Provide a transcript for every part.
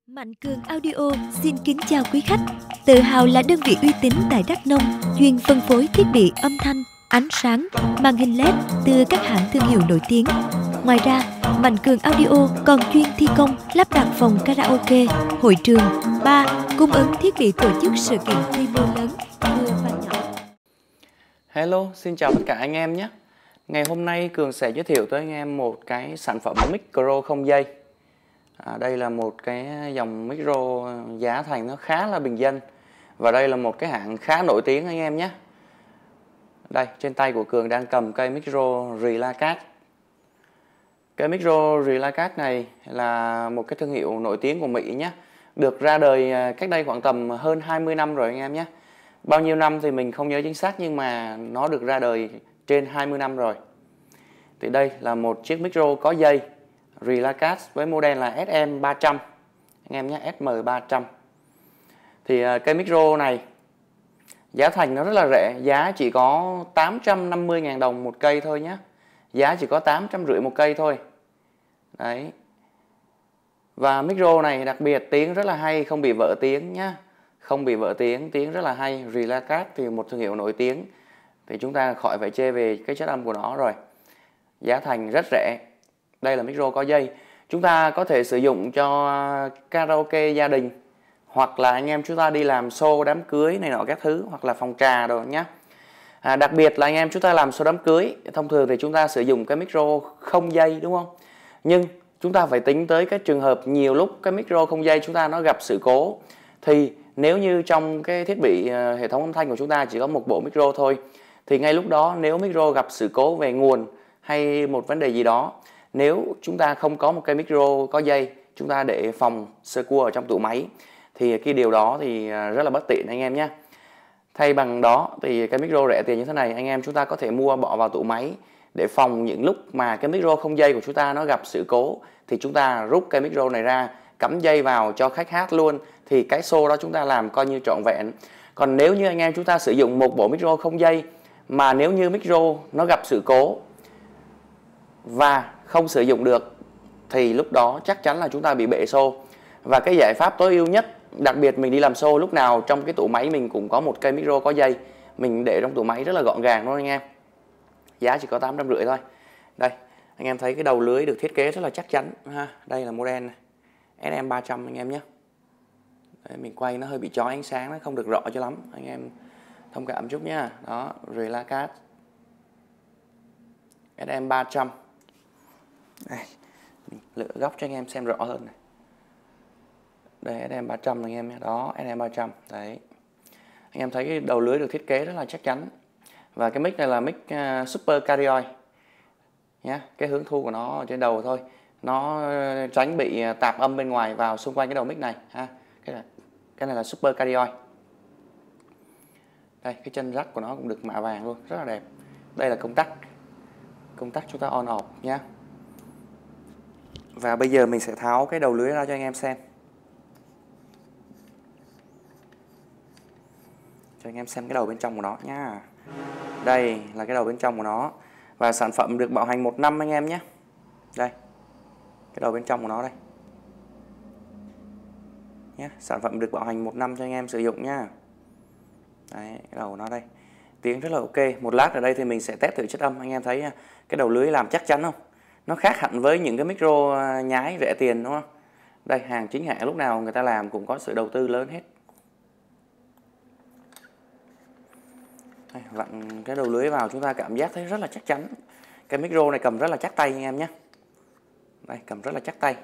Mạnh Cường Audio xin kính chào quý khách. Tự hào là đơn vị uy tín tại Đắk Nông, chuyên phân phối thiết bị âm thanh, ánh sáng, màn hình LED từ các hãng thương hiệu nổi tiếng. Ngoài ra, Mạnh Cường Audio còn chuyên thi công, lắp đặt phòng karaoke, hội trường, bar, cung ứng thiết bị tổ chức sự kiện quy mô lớn, vừa và nhỏ. Hello, xin chào tất cả anh em nhé. Ngày hôm nay Cường sẽ giới thiệu tới anh em một cái sản phẩm micro không dây. Đây là một cái dòng micro giá thành nó khá là bình dân. Và đây là một cái hãng khá nổi tiếng anh em nhé. Đây, trên tay của Cường đang cầm cây micro Relacat. Cái micro Relacat này là một cái thương hiệu nổi tiếng của Mỹ nhé. Được ra đời cách đây khoảng tầm hơn 20 năm rồi anh em nhé. Bao nhiêu năm thì mình không nhớ chính xác, nhưng mà nó được ra đời trên 20 năm rồi. Thì đây là một chiếc micro có dây Relacat với model là SM300 anh em nhé, SM300. Thì cái micro này giá thành nó rất là rẻ, giá chỉ có 850.000 đồng một cây thôi nhé. Giá chỉ có 850 một cây thôi. Đấy. Và micro này đặc biệt tiếng rất là hay, không bị vỡ tiếng nhá. Không bị vỡ tiếng, tiếng rất là hay. Relacat thì một thương hiệu nổi tiếng, thì chúng ta khỏi phải chê về cái chất âm của nó rồi. Giá thành rất rẻ. Đây là micro có dây. Chúng ta có thể sử dụng cho karaoke gia đình, hoặc là anh em chúng ta đi làm show đám cưới này nọ các thứ, hoặc là phòng trà đồ nhé. Đặc biệt là anh em chúng ta làm show đám cưới, thông thường thì chúng ta sử dụng cái micro không dây đúng không? Nhưng chúng ta phải tính tới cái trường hợp nhiều lúc cái micro không dây chúng ta nó gặp sự cố. Thì nếu như trong cái thiết bị hệ thống âm thanh của chúng ta chỉ có một bộ micro thôi, thì ngay lúc đó nếu micro gặp sự cố về nguồn hay một vấn đề gì đó, nếu chúng ta không có một cái micro có dây, chúng ta để phòng sơ cua ở trong tủ máy, thì cái điều đó thì rất là bất tiện anh em nhé. Thay bằng đó thì cái micro rẻ tiền như thế này, anh em chúng ta có thể mua bỏ vào tủ máy để phòng những lúc mà cái micro không dây của chúng ta nó gặp sự cố, thì chúng ta rút cái micro này ra, cắm dây vào cho khách hát luôn, thì cái show đó chúng ta làm coi như trọn vẹn. Còn nếu như anh em chúng ta sử dụng một bộ micro không dây, mà nếu như micro nó gặp sự cố và không sử dụng được, thì lúc đó chắc chắn là chúng ta bị bể show. Và cái giải pháp tối ưu nhất, đặc biệt mình đi làm show lúc nào trong cái tủ máy mình cũng có một cây micro có dây, mình để trong tủ máy rất là gọn gàng đúng không anh em. Giá chỉ có 850 thôi. Đây, anh em thấy cái đầu lưới được thiết kế rất là chắc chắn ha. Đây là model này, SM300 anh em nhé. Đấy, mình quay nó hơi bị chói ánh sáng, nó không được rõ cho lắm, anh em thông cảm chút nhá. Đó, Relacat SM300. Đây, mình lựa góc cho anh em xem rõ hơn này. Đây, SM300 anh em nhé. Đó, SM300. Đấy. Anh em thấy cái đầu lưới được thiết kế rất là chắc chắn. Và cái mic này là mic Super Cardioid nhé. Cái hướng thu của nó ở trên đầu thôi, nó tránh bị tạp âm bên ngoài vào xung quanh cái đầu mic này ha. Cái này là Super Cardioid. Đây, cái chân rắc của nó cũng được mạ vàng luôn, rất là đẹp. Đây là công tắc. Công tắc chúng ta on off nhé. Và bây giờ mình sẽ tháo cái đầu lưới ra cho anh em xem. Cho anh em xem cái đầu bên trong của nó nhá. Đây là cái đầu bên trong của nó. Và sản phẩm được bảo hành 1 năm anh em nhé. Đây, cái đầu bên trong của nó đây nhé. Sản phẩm được bảo hành 1 năm cho anh em sử dụng nhá. Đấy, cái đầu của nó đây. Tiếng rất là ok. Một lát ở đây thì mình sẽ test thử chất âm. Anh em thấy cái đầu lưới làm chắc chắn không? Nó khác hẳn với những cái micro nhái rẻ tiền đúng không? Đây, hàng chính hãng lúc nào người ta làm cũng có sự đầu tư lớn hết. Đây, vặn cái đầu lưới vào chúng ta cảm giác thấy rất là chắc chắn. Cái micro này cầm rất là chắc tay anh em nhé. Đây, cầm rất là chắc tay.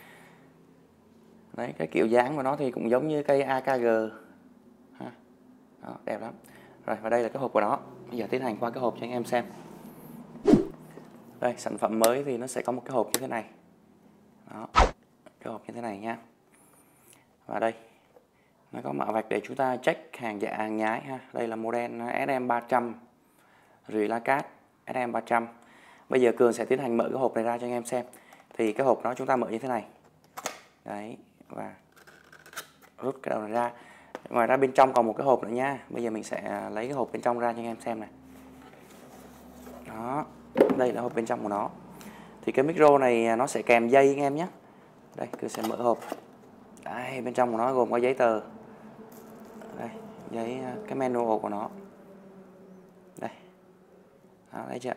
Đấy, cái kiểu dáng của nó thì cũng giống như cây AKG ha. Đó, đẹp lắm. Rồi, và đây là cái hộp của nó. Bây giờ tiến hành qua cái hộp cho anh em xem. Đây, sản phẩm mới thì nó sẽ có một cái hộp như thế này. Đó, cái hộp như thế này nha. Và đây, nó có mã vạch để chúng ta check hàng giả hàng nhái ha. Đây là model SM300 Relacat SM300. Bây giờ Cường sẽ tiến hành mở cái hộp này ra cho anh em xem. Thì cái hộp nó chúng ta mở như thế này. Đấy, và rút cái đầu này ra. Ngoài ra bên trong còn một cái hộp nữa nha. Bây giờ mình sẽ lấy cái hộp bên trong ra cho anh em xem này. Đó, đây là hộp bên trong của nó. Thì cái micro này nó sẽ kèm dây anh em nhé. Đây, Cường sẽ mở hộp. Đấy. Đây, bên trong của nó gồm có giấy tờ. Đây, giấy cái manual của nó. Đây. Đó, thấy chưa?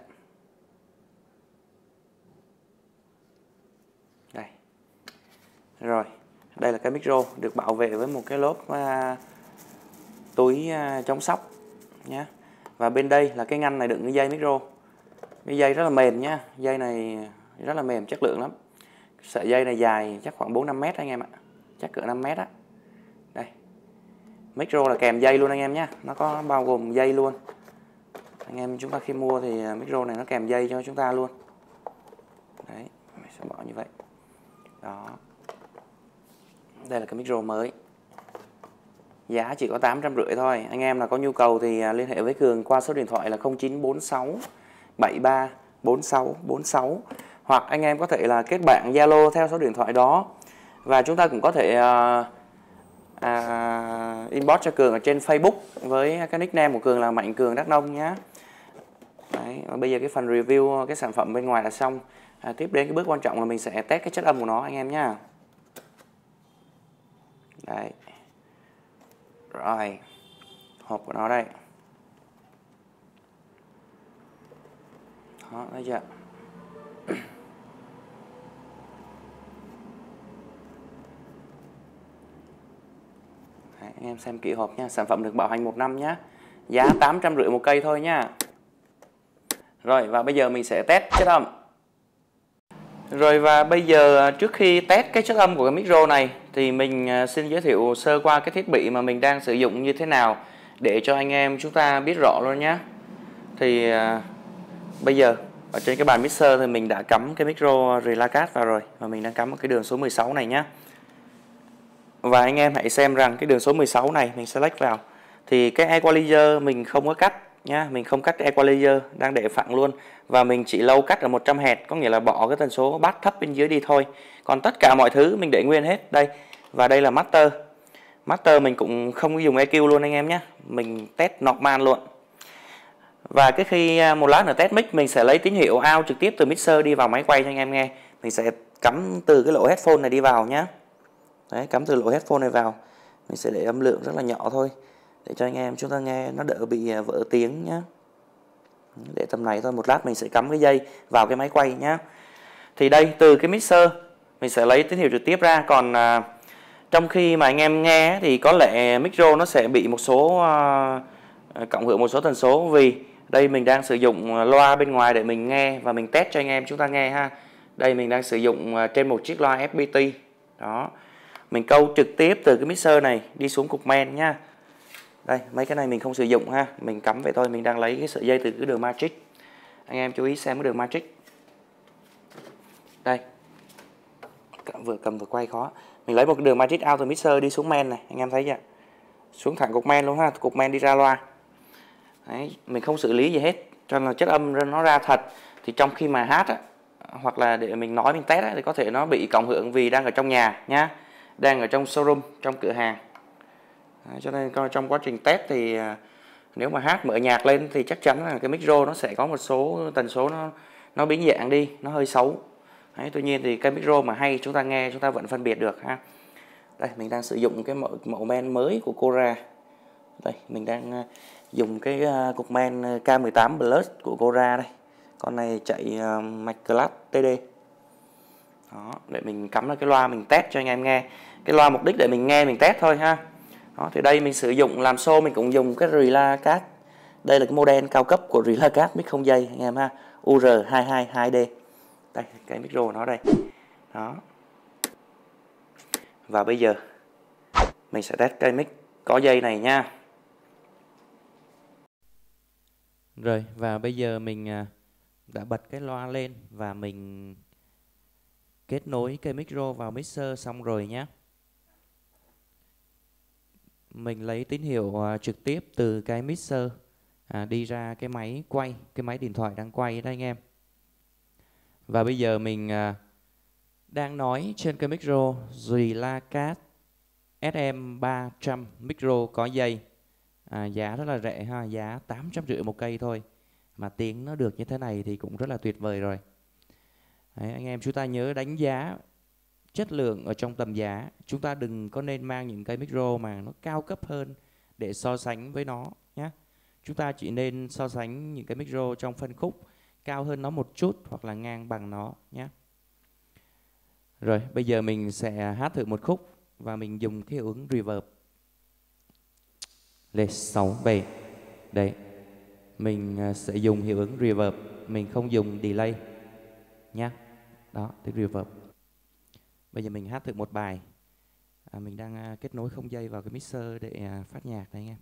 Đây. Rồi, đây là cái micro được bảo vệ với một cái lốp túi chống sóc nhé. Và bên đây là cái ngăn này đựng cái dây micro. Cái dây rất là mềm nhá, dây này rất là mềm, chất lượng lắm. Sợi dây này dài chắc khoảng 4-5 mét anh em ạ. Chắc cỡ 5 mét á. Đây. Micro là kèm dây luôn anh em nhé. Nó có bao gồm dây luôn. Anh em chúng ta khi mua thì micro này nó kèm dây cho chúng ta luôn. Đấy, mình sẽ bỏ như vậy. Đó. Đây là cái micro mới. Giá chỉ có 850 thôi. Anh em là có nhu cầu thì liên hệ với Cường qua số điện thoại là 0946 73 46 46. Hoặc anh em có thể là kết bạn Zalo theo số điện thoại đó. Và chúng ta cũng có thể inbox cho Cường ở trên Facebook với cái nickname của Cường là Mạnh Cường Đắk Nông nhé. Đấy, và bây giờ cái phần review cái sản phẩm bên ngoài là xong. Tiếp đến cái bước quan trọng là mình sẽ test cái chất âm của nó anh em nhé. Đấy. Rồi, hộp của nó đây. Đó, thấy chưa? Đấy, anh em xem kỹ hộp nha. Sản phẩm được bảo hành 1 năm nhé. Giá 850 một cây thôi nha. Rồi, và bây giờ mình sẽ test chất âm. Rồi, và bây giờ trước khi test cái chất âm của cái micro này thì mình xin giới thiệu sơ qua cái thiết bị mà mình đang sử dụng như thế nào để cho anh em chúng ta biết rõ luôn nhé. Thì bây giờ ở trên cái bàn mixer thì mình đã cắm cái micro Relacat vào rồi. Và mình đang cắm ở cái đường số 16 này nhé. Và anh em hãy xem rằng cái đường số 16 này mình select vào. Thì cái equalizer mình không có cắt nhá, mình không cắt equalizer, đang để phẳng luôn. Và mình chỉ low cắt ở 100 Hz, có nghĩa là bỏ cái tần số bass thấp bên dưới đi thôi. Còn tất cả mọi thứ mình để nguyên hết đây. Và đây là master. Master mình cũng không dùng EQ luôn anh em nhé. Mình test normal luôn. Và cái khi một lát nữa test mic mình sẽ lấy tín hiệu out trực tiếp từ mixer đi vào máy quay cho anh em nghe. Mình sẽ cắm từ cái lỗ headphone này đi vào nhé. Đấy, cắm từ lỗ headphone này vào. Mình sẽ để âm lượng rất là nhỏ thôi để cho anh em chúng ta nghe nó đỡ bị vỡ tiếng nhé. Để tầm này thôi, một lát mình sẽ cắm cái dây vào cái máy quay nhé. Thì đây, từ cái mixer mình sẽ lấy tín hiệu trực tiếp ra. Còn trong khi mà anh em nghe thì có lẽ micro nó sẽ bị một số cộng hưởng một số tần số. Vì đây mình đang sử dụng loa bên ngoài để mình nghe và mình test cho anh em chúng ta nghe ha. Đây mình đang sử dụng trên một chiếc loa FPT. Đó. Mình câu trực tiếp từ cái mixer này đi xuống cục main nha. Đây, mấy cái này mình không sử dụng ha. Mình cắm vậy thôi, mình đang lấy cái sợi dây từ cái đường Matrix. Anh em chú ý xem cái đường Matrix. Đây. Vừa cầm vừa quay khó. Mình lấy một cái đường Matrix out từ mixer đi xuống main này, anh em thấy chưa? Xuống thẳng cục main luôn ha, cục main đi ra loa. Đấy, mình không xử lý gì hết, cho nên là chất âm nó ra thật. Thì trong khi mà hát á, hoặc là để mình nói mình test á, thì có thể nó bị cộng hưởng vì đang ở trong nhà nhá, đang ở trong showroom, trong cửa hàng. Đấy, cho nên trong quá trình test thì nếu mà hát mở nhạc lên thì chắc chắn là cái micro nó sẽ có một số tần số nó biến dạng đi, nó hơi xấu. Đấy, tuy nhiên thì cái micro mà hay chúng ta nghe chúng ta vẫn phân biệt được ha. Đây mình đang sử dụng cái mẫu men mới của Cora. Đây mình đang dùng cái cục men K18 Plus của Cora đây. Con này chạy mạch Class TD. Đó, để mình cắm vào cái loa mình test cho anh em nghe. Cái loa mục đích để mình nghe mình test thôi ha. Đó, thì đây mình sử dụng làm show mình cũng dùng cái Relacat. Đây là cái model cao cấp của Relacat mic không dây anh em ha. UR222D. Đây cái micro nó đây. Đó. Và bây giờ mình sẽ test cái mic có dây này nha. Rồi, và bây giờ mình đã bật cái loa lên và mình kết nối cái micro vào mixer xong rồi nhé. Mình lấy tín hiệu trực tiếp từ cái mixer đi ra cái máy quay, cái máy điện thoại đang quay đó anh em. Và bây giờ mình đang nói trên cái micro Relacat SM300 micro có dây. Giá rất là rẻ ha, giá 850 một cây thôi. Mà tiếng nó được như thế này thì cũng rất là tuyệt vời rồi. Đấy, anh em chúng ta nhớ đánh giá chất lượng ở trong tầm giá. Chúng ta đừng có nên mang những cái micro mà nó cao cấp hơn để so sánh với nó nhé. Chúng ta chỉ nên so sánh những cái micro trong phân khúc cao hơn nó một chút hoặc là ngang bằng nó nhé. Rồi bây giờ mình sẽ hát thử một khúc và mình dùng cái hiệu ứng reverb. Lên 6 7. Đấy. Mình sẽ dùng hiệu ứng reverb, mình không dùng delay nhé. Đó, tiếng reverb. Bây giờ mình hát thử một bài. Mình đang kết nối không dây vào cái mixer để phát nhạc đấy anh em.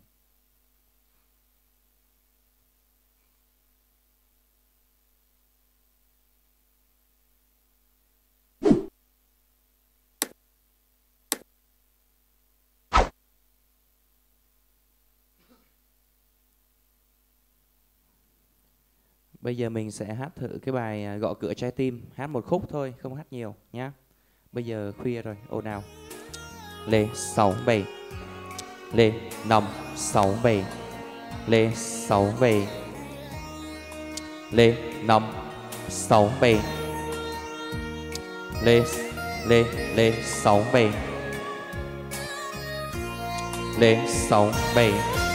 Bây giờ mình sẽ hát thử cái bài Gõ Cửa Trái Tim. Hát một khúc thôi, không hát nhiều nhá. Bây giờ khuya rồi, ồn ào. Lê 6 7. Lê 5 6 7. Lê 6 7. Lê 5 6 7. Lê 6 7. Lê 6 7.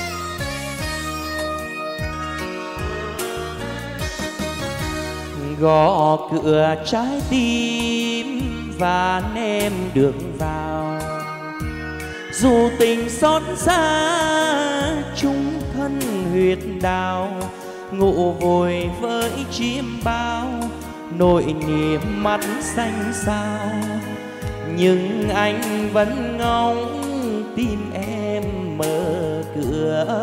Gõ cửa trái tim và em được vào, dù tình xót xa chung thân huyết đào, ngủ vội với chim bao nỗi niềm mắt xanh xao, nhưng anh vẫn ngóng tim em mở cửa.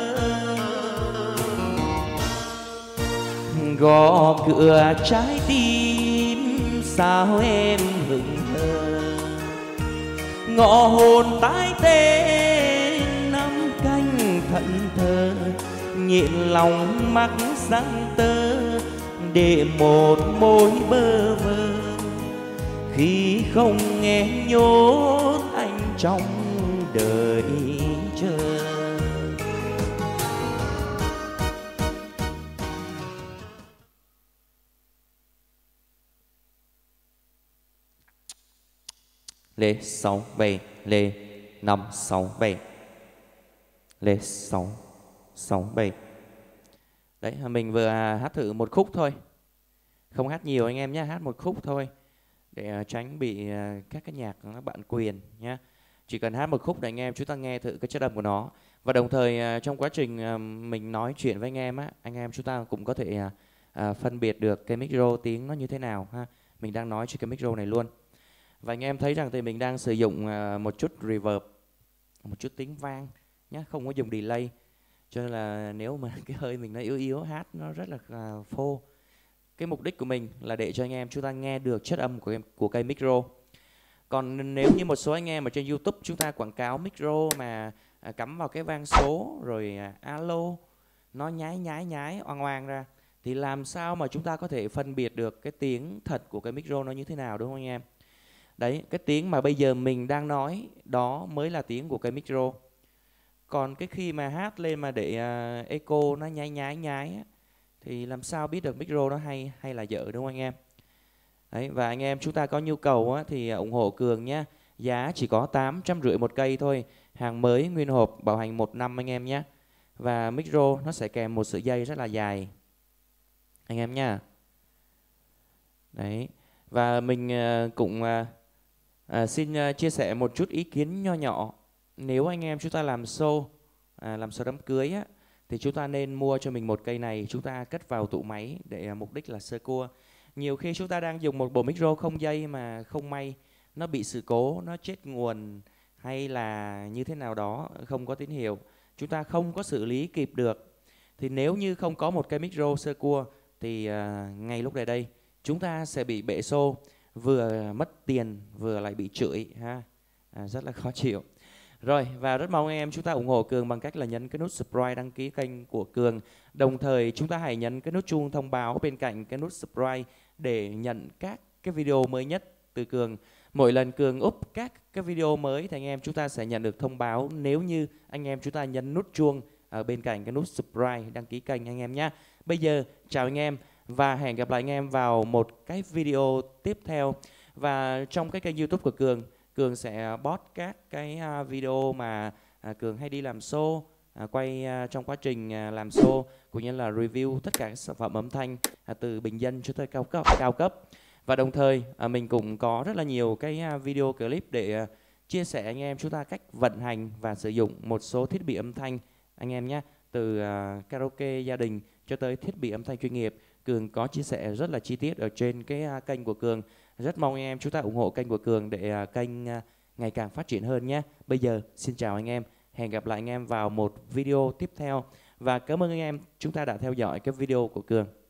Gõ cửa trái tim sao em hững hờ, ngõ hồn tái tê nắm canh thẫn thờ, nhịn lòng mắc răng tơ để một môi bơ vơ, khi không nghe nhốt anh trong đời chờ. Lê 6 7. Lê 5 6 7. Lê 6 6 7. Đấy, mình vừa hát thử một khúc thôi, không hát nhiều anh em nhé, hát một khúc thôi để tránh bị các cái nhạc nó bản quyền nhé. Chỉ cần hát một khúc để anh em chúng ta nghe thử cái chất âm của nó. Và đồng thời trong quá trình mình nói chuyện với anh em á, anh em chúng ta cũng có thể phân biệt được cái micro tiếng nó như thế nào ha. Mình đang nói trên cái micro này luôn. Và anh em thấy rằng thì mình đang sử dụng một chút reverb, một chút tiếng vang nhé, không có dùng delay. Cho nên là nếu mà cái hơi mình nó yếu yếu, hát nó rất là phô. Cái mục đích của mình là để cho anh em chúng ta nghe được chất âm của cây micro. Còn nếu như một số anh em ở trên YouTube chúng ta quảng cáo micro mà cắm vào cái vang số rồi alo nó nhái oang oang ra, thì làm sao mà chúng ta có thể phân biệt được cái tiếng thật của cái micro nó như thế nào, đúng không anh em? Đấy, cái tiếng mà bây giờ mình đang nói đó mới là tiếng của cái micro. Còn cái khi mà hát lên mà để echo nó nhái thì làm sao biết được micro nó hay là dở, đúng không anh em? Đấy, và anh em chúng ta có nhu cầu thì ủng hộ Cường nhé. Giá chỉ có 850 một cây thôi, hàng mới nguyên hộp, bảo hành 1 năm anh em nhé. Và micro nó sẽ kèm một sợi dây rất là dài anh em nhá. Đấy, và mình cũng xin chia sẻ một chút ý kiến nho nhỏ. Nếu anh em chúng ta làm show đám cưới á, thì chúng ta nên mua cho mình một cây này, chúng ta cất vào tủ máy để mục đích là sơ cua. Nhiều khi chúng ta đang dùng một bộ micro không dây mà không may nó bị sự cố, nó chết nguồn hay là như thế nào đó, không có tín hiệu, chúng ta không có xử lý kịp được, thì nếu như không có một cái micro sơ cua thì ngay lúc này đây chúng ta sẽ bị bể show, vừa mất tiền vừa lại bị chửi ha, rất là khó chịu. Rồi, và rất mong anh em chúng ta ủng hộ Cường bằng cách là nhấn cái nút subscribe, đăng ký kênh của Cường. Đồng thời chúng ta hãy nhấn cái nút chuông thông báo bên cạnh cái nút subscribe để nhận các cái video mới nhất từ Cường. Mỗi lần Cường up các cái video mới thì anh em chúng ta sẽ nhận được thông báo nếu như anh em chúng ta nhấn nút chuông ở bên cạnh cái nút subscribe, đăng ký kênh anh em nhé. Bây giờ chào anh em và hẹn gặp lại anh em vào một cái video tiếp theo. Và trong cái kênh YouTube của Cường sẽ post các cái video mà Cường hay đi làm show, quay trong quá trình làm show, cũng như là review tất cả các sản phẩm âm thanh từ bình dân cho tới cao cấp. Và đồng thời mình cũng có rất là nhiều cái video clip để chia sẻ anh em chúng ta cách vận hành và sử dụng một số thiết bị âm thanh anh em nhé. Từ karaoke gia đình cho tới thiết bị âm thanh chuyên nghiệp, Cường có chia sẻ rất là chi tiết ở trên cái kênh của Cường. Rất mong anh em chúng ta ủng hộ kênh của Cường để kênh ngày càng phát triển hơn nhé. Bây giờ xin chào anh em, hẹn gặp lại anh em vào một video tiếp theo. Và cảm ơn anh em chúng ta đã theo dõi cái video của Cường.